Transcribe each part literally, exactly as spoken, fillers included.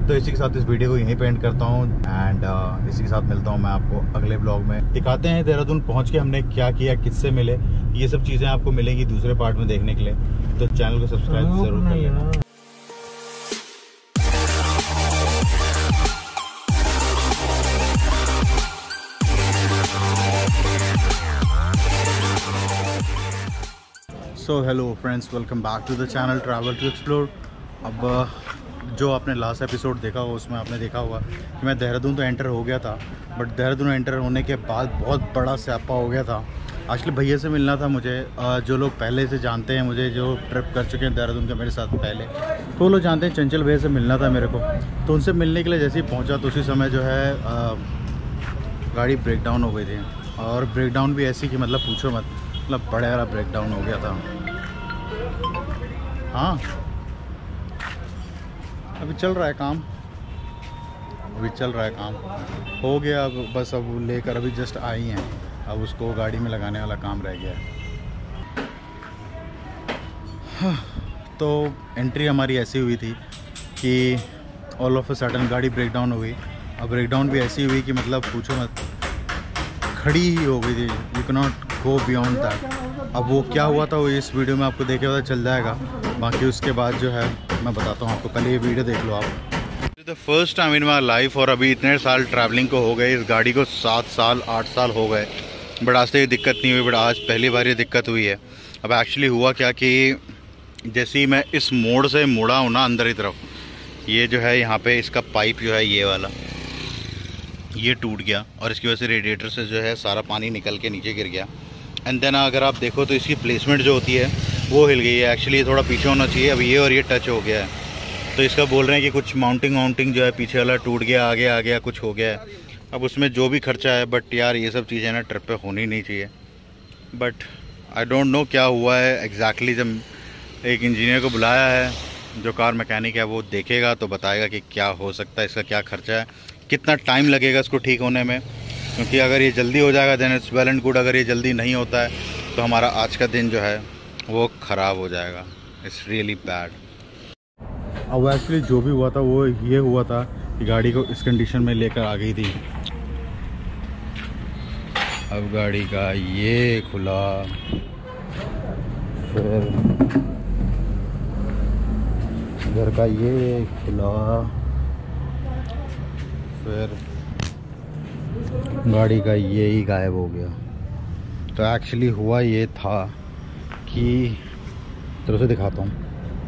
तो इसी के साथ इस वीडियो को यहीं पे एंड करता हूँ एंड uh, इसी के साथ मिलता हूँ मैं आपको अगले ब्लॉग में। दिखाते हैं देहरादून पहुँच के हमने क्या किया, किससे मिले, ये सब चीज़ें आपको मिलेंगी दूसरे पार्ट में देखने के लिए। तो चैनल को सब्सक्राइब जरूर कर लेना। So hello friends, welcome back to the channel travel to explore. अब जो आपने लास्ट एपिसोड देखा हो उसमें आपने देखा होगा कि मैं देहरादून तो एंटर हो गया था, बट देहरादून एंटर होने के बाद बहुत बड़ा स्यापा हो गया था। एक्चुअली भैया से मिलना था मुझे, जो लोग पहले से जानते हैं मुझे, जो ट्रिप कर चुके हैं देहरादून के मेरे साथ पहले, तो वो लोग जानते हैं चंचल भैया से मिलना था मेरे को। तो उनसे मिलने के लिए जैसे ही पहुँचा तो उसी समय जो है आ, गाड़ी ब्रेक डाउन हो गई थी। और ब्रेक डाउन भी ऐसी कि मतलब पूछो मत, मतलब बड़ा वाला ब्रेक डाउन हो गया था। हाँ, अभी चल रहा है काम, अभी चल रहा है काम हो गया। अब बस अब लेकर अभी जस्ट आई हैं, अब उसको गाड़ी में लगाने वाला काम रह गया है। हाँ, तो एंट्री हमारी ऐसी हुई थी कि ऑल ऑफ अ सडन गाड़ी ब्रेक डाउन हो गई। अब ब्रेक डाउन भी ऐसी हुई कि मतलब पूछो मत, खड़ी ही हो गई थी। You can not go beyond that. अब वो क्या हुआ था वो इस वीडियो में आपको देखे पता चल जाएगा, बाकी उसके बाद जो है मैं बताता हूँ आपको। पहले ये वीडियो देख लो आप। The first time in my life, और अभी इतने साल ट्रैवलिंग को हो गए, इस गाड़ी को सात साल आठ साल हो गए, बट आज तक ये दिक्कत नहीं हुई, बट आज पहली बार ये दिक्कत हुई है। अब एक्चुअली हुआ क्या कि जैसे ही मैं इस मोड़ से मुड़ा हूँ ना अंदर की तरफ, ये जो है यहाँ पे इसका पाइप जो है ये वाला ये टूट गया और इसकी वजह से रेडिएटर से जो है सारा पानी निकल के नीचे गिर गया। एंड देन अगर आप देखो तो इसकी प्लेसमेंट जो होती है वो हिल गई है। एक्चुअली ये थोड़ा पीछे होना चाहिए, अब ये और ये टच हो गया है, तो इसका बोल रहे हैं कि कुछ माउंटिंग वाउंटिंग जो है पीछे वाला टूट गया, आगे आ गया, कुछ हो गया है। अब उसमें जो भी खर्चा है, बट यार ये सब चीज़ें ना ट्रिप पे होनी नहीं चाहिए। बट आई डोंट नो क्या हुआ है एग्जैक्टली। जब एक इंजीनियर को बुलाया है जो कार मैकेनिक है, वो देखेगा तो बताएगा कि क्या हो सकता है, इसका क्या खर्चा है, कितना टाइम लगेगा इसको ठीक होने में। क्योंकि अगर ये जल्दी हो जाएगा then it's well and good, अगर ये जल्दी नहीं होता है तो हमारा आज का दिन जो है वो ख़राब हो जाएगा। It's really bad. अब एक्चुअली जो भी हुआ था वो ये हुआ था कि गाड़ी को इस कंडीशन में लेकर आ गई थी। अब गाड़ी का ये खुला, फिर घर का ये खुला, फिर गाड़ी का ये ही गायब हो गया। तो एक्चुअली हुआ ये था कि तरह से दिखाता हूँ,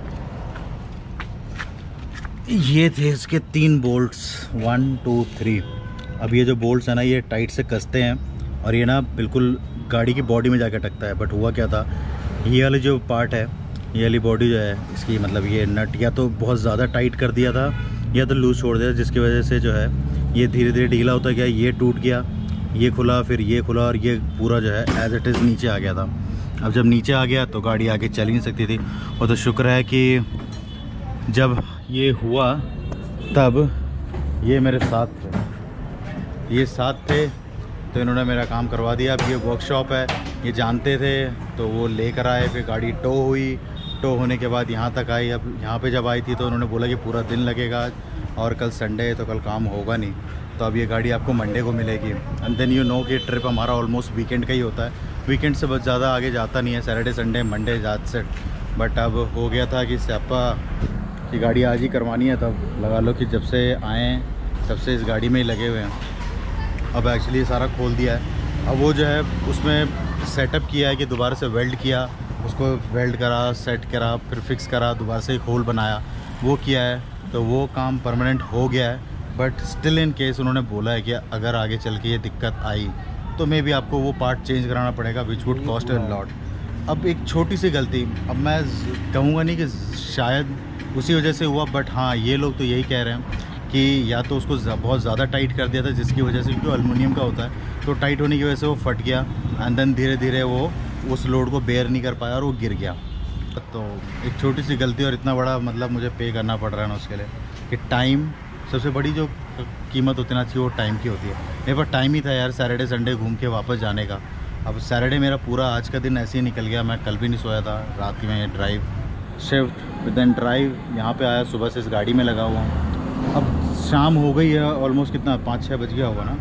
ये थे इसके तीन बोल्ट्स, वन टू थ्री। अब ये जो बोल्ट्स है ना ये टाइट से कसते हैं और ये ना बिल्कुल गाड़ी की बॉडी में जाकर टकता है। बट हुआ क्या था, ये वाली जो पार्ट है, ये वाली बॉडी जो है इसकी, मतलब ये नट या तो बहुत ज़्यादा टाइट कर दिया था या तो लूज़ छोड़ दिया, जिसकी वजह से जो है ये धीरे धीरे ढीला होता गया, ये टूट गया, ये खुला, फिर ये खुला और ये पूरा जो है एज इट इज़ नीचे आ गया था। अब जब नीचे आ गया तो गाड़ी आगे चल ही नहीं सकती थी। और तो शुक्र है कि जब ये हुआ तब ये मेरे साथ थे, ये साथ थे तो इन्होंने मेरा काम करवा दिया। अब ये वर्कशॉप है, ये जानते थे तो वो लेकर आए, फिर गाड़ी टो हुई, टो होने के बाद यहाँ तक आई। अब यहाँ पे जब आई थी तो उन्होंने बोला कि पूरा दिन लगेगा और कल संडे है तो कल काम होगा नहीं, तो अब ये गाड़ी आपको मंडे को मिलेगी। एंड देन यू नो कि ट्रिप हमारा ऑलमोस्ट वीकेंड का ही होता है, वीकेंड से बहुत ज़्यादा आगे जाता नहीं है, सैटरडे संडे मंडे ज़्यादा से। बट अब हो गया था कि स्यापा की गाड़ी आज ही करवानी है, तब लगा लो कि जब से आए तब से इस गाड़ी में ही लगे हुए हैं। अब एक्चुअली सारा खोल दिया है, अब वो जो है उसमें सेटअप किया है कि दोबारा से वेल्ड किया, उसको वेल्ड करा, सेट करा, फिर फिक्स करा, दोबारा से एक होल बनाया, वो किया है, तो वो काम परमानेंट हो गया है। बट स्टिल इन केस उन्होंने बोला है कि अगर आगे चल के ये दिक्कत आई तो मे बी आपको वो पार्ट चेंज कराना पड़ेगा, which would cost a lot. अब एक छोटी सी गलती, अब मैं कहूँगा नहीं कि शायद उसी वजह से हुआ, बट हाँ ये लोग तो यही कह रहे हैं कि या तो उसको बहुत ज़्यादा टाइट कर दिया था जिसकी वजह से, क्योंकि एल्युमिनियम का होता है, तो टाइट होने की वजह से वो फट गया एंड देन धीरे धीरे वो उस लोड को बेयर नहीं कर पाया और वो गिर गया। तो एक छोटी सी गलती और इतना बड़ा मतलब मुझे पे करना पड़ रहा है ना उसके लिए, कि टाइम सबसे बड़ी जो कीमत होती ना चाहिए वो टाइम की होती है। मेरे पास टाइम ही था यार सैटरडे संडे घूम के वापस जाने का। अब सैटरडे मेरा पूरा आज का दिन ऐसे ही निकल गया, मैं कल भी नहीं सोया था, रात की मैं ड्राइव शिफ्ट देन ड्राइव यहाँ पे आया, सुबह से इस गाड़ी में लगा हुआ हूँ। अब शाम हो गई है ऑलमोस्ट, कितना पाँच छः बज गया होगा ना,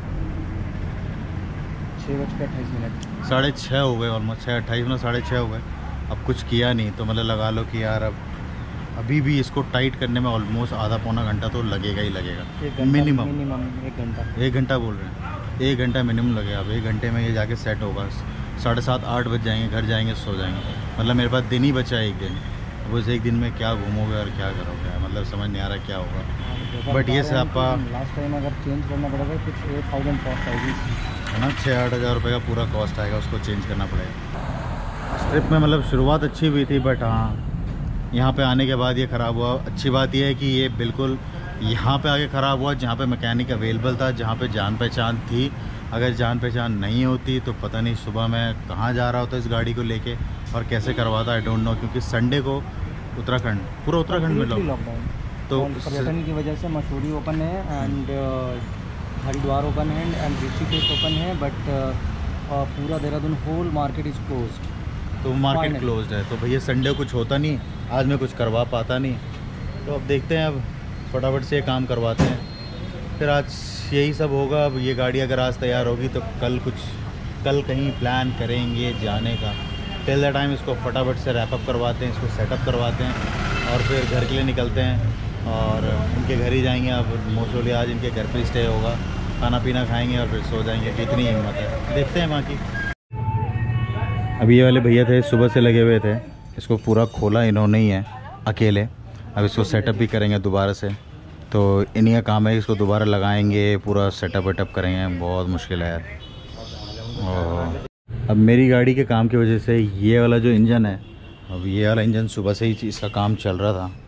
छः बज के अट्ठाईस मिनट साढ़े छः हो गए ऑलमोस्ट, छः अट्ठाईस ना साढ़े छः हो गए। अब कुछ किया नहीं तो मतलब लगा लो कि यार अब अभी भी इसको टाइट करने में ऑलमोस्ट आधा पौना घंटा तो लगेगा ही लगेगा, मिनिमम मिनिमम एक घंटा एक घंटा बोल रहे हैं, एक घंटा मिनिमम लगेगा। अब एक घंटे में ये जाके सेट होगा, साढ़े सात आठ बज जाएंगे, घर जाएंगे सो जाएंगे। मतलब मेरे पास दिन ही बचा है एक दिन, अब उस एक दिन में क्या घूमोगे और क्या करोगे, मतलब समझ नहीं आ रहा क्या होगा। बट ये से आपका लास्ट टाइम अगर चेंज करना पड़ेगा कुछ एट थाउजेंड कॉस्ट आएगी है ना, छः आठ हज़ार रुपये का पूरा कॉस्ट आएगा, उसको चेंज करना पड़ेगा। इस ट्रिप में मतलब शुरुआत अच्छी हुई थी, बट हाँ यहाँ पे आने के बाद ये ख़राब हुआ। अच्छी बात यह है कि ये बिल्कुल यहाँ पे आके ख़राब हुआ जहाँ पे मैकेनिक अवेलेबल था, जहाँ पे जान पहचान थी। अगर जान पहचान नहीं होती तो पता नहीं सुबह मैं कहाँ जा रहा होता इस गाड़ी को लेके और कैसे करवाता, आई डोंट नो। क्योंकि संडे को उत्तराखंड, पूरा उत्तराखंड में लॉकडाउन, तो पर्यटन की वजह से मसूरी ओपन है एंड हरिद्वार ओपन है एंड ऋषिकेश ओपन है, बट पूरा Dehradun whole market is closed, तो मार्केट क्लोज्ड है। तो भैया संडे कुछ होता नहीं, आज मैं कुछ करवा पाता नहीं, तो अब देखते हैं, अब फटाफट से ये काम करवाते हैं, फिर आज यही सब होगा। अब ये गाड़ी अगर आज तैयार होगी तो कल कुछ कल कहीं प्लान करेंगे जाने का। टिल द टाइम इसको फटाफट से रैपअप करवाते हैं, इसको सेटअप करवाते हैं और फिर घर के लिए निकलते हैं और इनके घर ही जाएंगे। अब मोस्टली आज इनके घर पर स्टे होगा, खाना पीना खाएंगे और फिर सो जाएंगे। कितनी हिम्मत है, देखते हैं बाकी। अभी ये वाले भैया थे सुबह से लगे हुए थे, इसको पूरा खोला इन्होंने ही है अकेले। अब इसको सेटअप भी करेंगे दोबारा से, तो इन्हीं का काम है, इसको दोबारा लगाएंगे, पूरा सेटअप वेटअप करेंगे। बहुत मुश्किल है यार। और अब मेरी गाड़ी के काम की वजह से ये वाला जो इंजन है, अब ये वाला इंजन सुबह से ही इसका काम चल रहा था।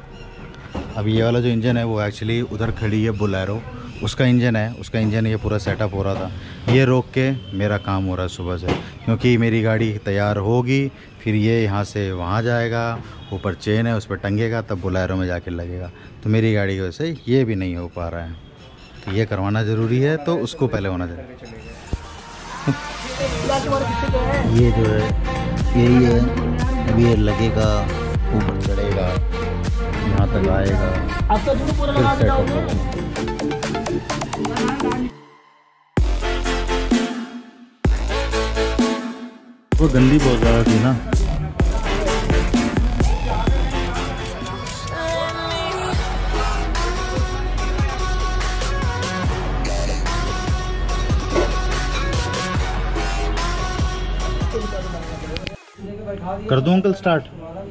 अब ये वाला जो इंजन है वो एक्चुअली उधर खड़ी है बोलेरो, उसका इंजन है, उसका इंजन ये पूरा सेटअप हो रहा था। ये रोक के मेरा काम हो रहा है सुबह से, क्योंकि मेरी गाड़ी तैयार होगी, फिर ये यहाँ से वहाँ जाएगा, ऊपर चेन है उस पर टंगेगा, तब बोलेरो में जाके लगेगा। तो मेरी गाड़ी की वजह से ये भी नहीं हो पा रहा है, तो ये करवाना ज़रूरी है, तो उसको पहले होना चाहिए। ये जो है यही है, अब ये लगेगा, ऊपर चढ़ेगा, यहाँ तक आएगा, फिर सेटअप होगा। वो गंदी बहुत ज़्यादा थी ना। कर दूं अंकल स्टार्ट?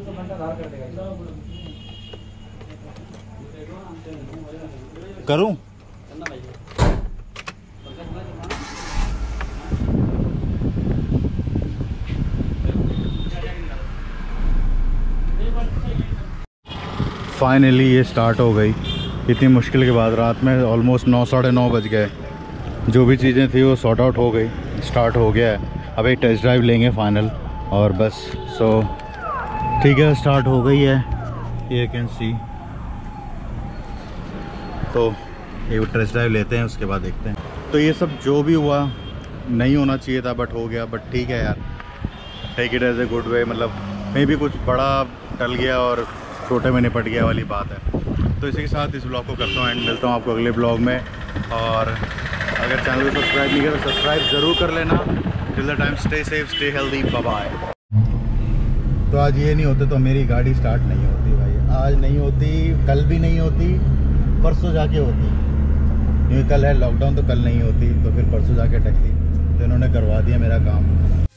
करूं? फाइनली ये स्टार्ट हो गई, इतनी मुश्किल के बाद। रात में ऑलमोस्ट नौ साढ़े नौ बज गए, जो भी चीज़ें थी वो सॉर्ट आउट हो गई, स्टार्ट हो गया है। अब एक टेस्ट ड्राइव लेंगे फाइनल और बस। सो ठीक है, स्टार्ट हो गई है, ये कैन सी। तो ये टेस्ट ड्राइव लेते हैं, उसके बाद देखते हैं। तो ये सब जो भी हुआ नहीं होना चाहिए था, बट हो गया। बट ठीक है यार, take it as a good way. मतलब मे भी कुछ बड़ा टल गया और छोटे में निपट गया वाली बात है। तो इसी के साथ इस ब्लॉग को करता हूँ एंड मिलता हूँ आपको अगले ब्लॉग में। और अगर चैनल को सब्सक्राइब नहीं किया तो सब्सक्राइब ज़रूर कर लेना। Till the time stay safe, stay healthy, bye bye. तो आज ये नहीं होते तो मेरी गाड़ी स्टार्ट नहीं होती भाई, आज नहीं होती, कल भी नहीं होती, परसों जाके होती। क्योंकि कल है लॉकडाउन, तो कल नहीं होती, तो फिर परसों जाके टकती। तो इन्होंने करवा दिया मेरा काम।